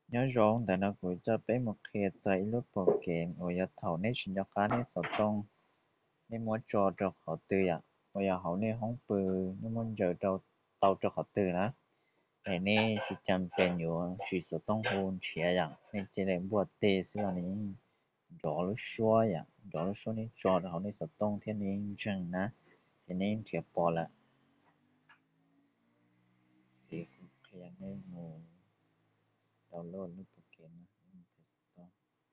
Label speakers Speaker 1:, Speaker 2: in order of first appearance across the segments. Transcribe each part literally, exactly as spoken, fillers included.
Speaker 1: nhớ rong tại nó cũng cho bé một khi chạy lúc bộ kiện ở nhà thầu nên chỉ cho cá nên sầu tông nên muốn cho cho họ tư à bây giờ họ nên không bự nên muốn giờ cho tàu cho họ tư đó cái này chỉ chăm bên nhiều chỉ sầu tông hơn chia à nên chỉ là bữa tết xí là nên rõ lúc xua à rõ lúc xua nên cho họ nên sầu tông thế nên chừng nè thế nên chỉ bỏ lại thì cái này ngủ đầu luôn lúc bộ kiện nó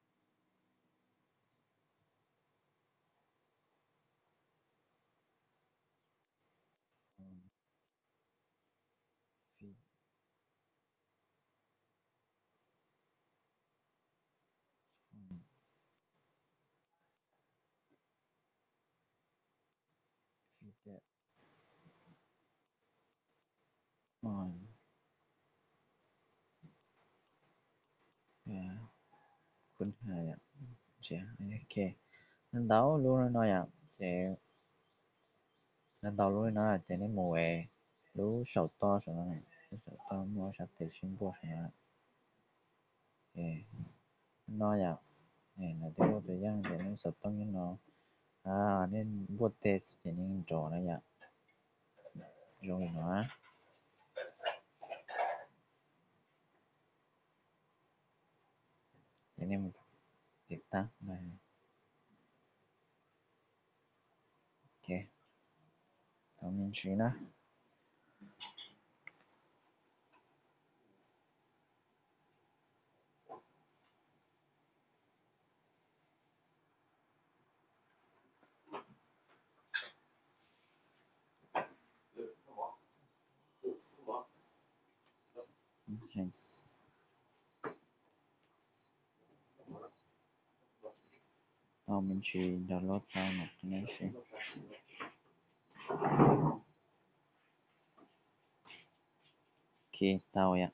Speaker 1: phi phi đẹp rồi quân hai ạ dạ ok nên đấu luôn nói ạ thì nên đấu luôn nói thì nên mùa lú sầu to rồi này lú sầu to mua sạch thì xuyên bộ rồi này ok nói ạ này là điều tự nhiên thì nên sầu to như nó à nên bút test thì nên trò này ạ rồi nó thì nên việc ta này ok tao mình suy nó tao mình suy download tao một cái này suy ok tao ạ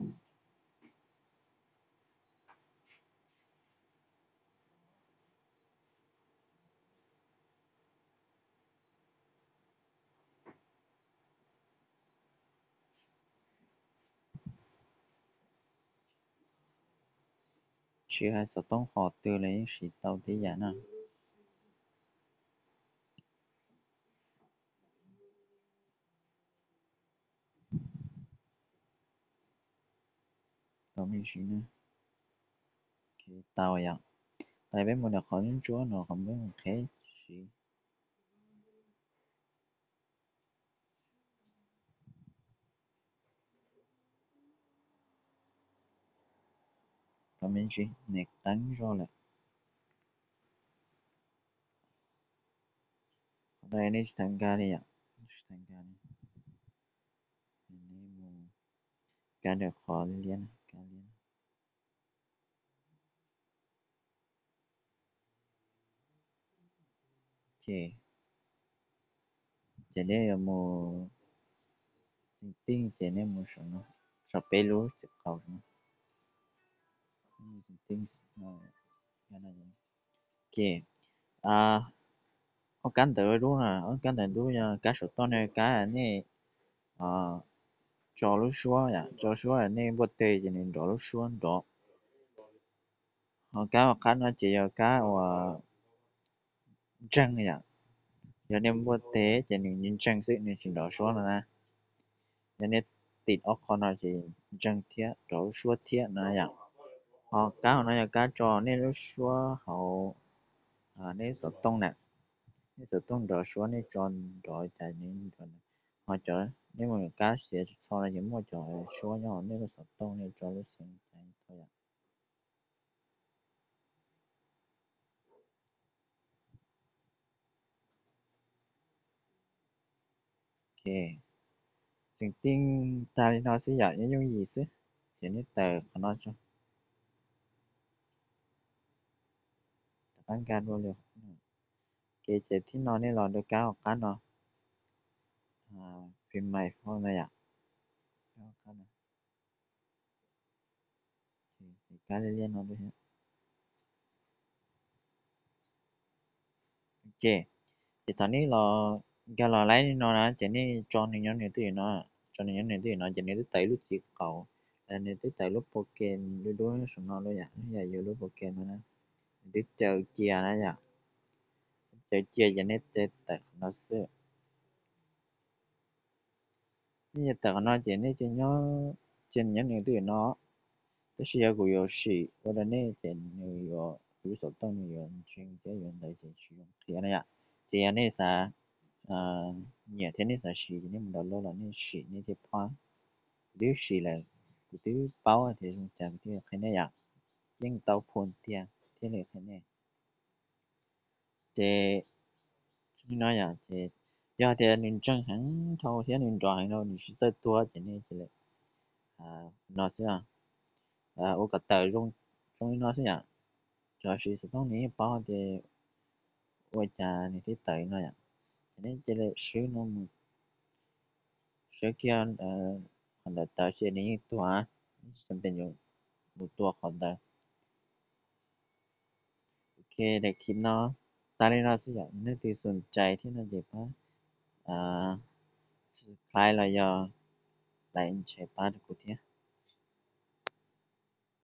Speaker 1: chỉ hai sầu tông họ từ lấy sĩ tao tí giả nào tao mình suy nữa ok tao ạ tại biết mình là khỏi những chúa nó không biết một cái gì còn mình gì nè đánh rồi là đây này thằng gà đi ạ thằng gà này này một gà được khó liên gà liên ok chỉ đây là một tinh tinh chỉ nên một số nó số pelu chỉ cầu nó tinh tinh nó cái này ok à có cán tự đúng là ở cán tự đúng là cá số to này cá này à cho lúc xưa ya cho xưa là nên bớt tê cho nên cho lúc xưa đó cá mà cá nó chỉ là cá và trăng ya giờ nên bớt tê cho nên những trăng sẽ nên chỉ đó xưa là giờ nên tịt ở con nó chỉ trăng thiết cho lúc xưa thiết là ya họ cá họ nói là cá trò nên lúc xưa họ à nên sợ tông nè nên sợ tông đó xưa nên tròn rồi tại nên tròn họ chờ nếu mà cá sẽ sau này những môi trường số nhỏ nên là sợ tông nên cho lúc sinh thôi ạ ok tiếng tiếng ta đi nói sẽ dạy những gì chứ chỉ biết tờ của nó cho bán gan vô liều ok chỉ thì nó nên là được cá hoặc cá nó à, phim mày thôi này ạ cá hoặc cá nó thì, thì cá liên liên nó được hết ok thì thằng này là cái là lấy nó là chỉ nên cho nên nhớ này thì nó cho nên nhớ này thì nó chỉ nên tới lúc chỉ cầu là nên tới tại lúc poker đôi đôi nó sụn nó luôn vậy nó giờ vô lúc poker mà nó tới chơi chia nó vậy chơi chia cho nên tới tại nó sẽ như tại nó chỉ nên chỉ nhớ trên những những thứ nó tức là có yếu sĩ或者呢在那个比如说当你有军队员的这使用这样的呀这样的啥呃热天的啥事你们到了了你事你就怕nếu sự là cái thứ báo thì chúng ta cái cái này à nhưng tàu phun tiền thế này thế này thì chúng nói à thì giờ thì mình chẳng hạn thâu thì mình rõ nó mình sẽ tua thì này thì là à nó sẽ à à ở cái tờ trong trong nó sẽ à cho sự sẽต้องนี้báo thì ở nhà này thì tờ nó à nên chỉ là sử nó sử kia ờ còn là tờ sẽ này tua xem bên dùng một tua còn tờ ok để kịp nó ta đây nó sẽ dạng nếu thì sườn chạy thì nó dễ quá à khai là do lại chạy ba được của thế